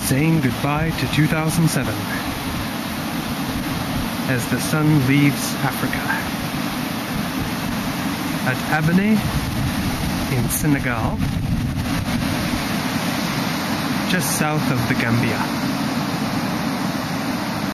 saying goodbye to 2007 as the sun leaves Africa. At Abene in Senegal, just south of the Gambia.